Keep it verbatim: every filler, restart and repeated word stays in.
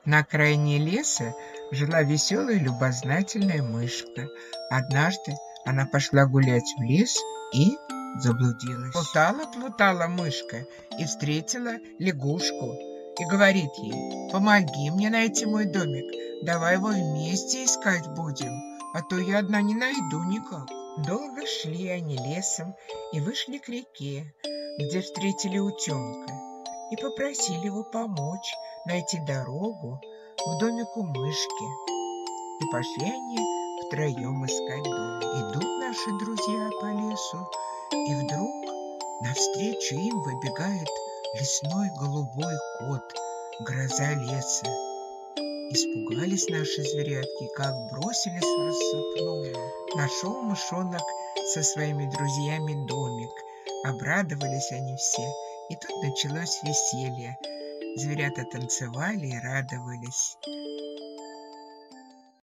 На окраине леса жила веселая и любознательная мышка. Однажды она пошла гулять в лес и заблудилась. Плутала-плутала мышка и встретила лягушку. И говорит ей: «Помоги мне найти мой домик, давай его вместе искать будем, а то я одна не найду никак». Долго шли они лесом и вышли к реке, где встретили утенка и попросили его помочь найти дорогу к домику мышки. И пошли они втроем искать дом. Идут наши друзья по лесу, и вдруг навстречу им выбегает лесной голубой кот, гроза леса. Испугались наши зверятки, как бросились в рассыпную. Нашел мышонок со своими друзьями домик. Обрадовались они все, и тут началось веселье. Зверята танцевали и радовались.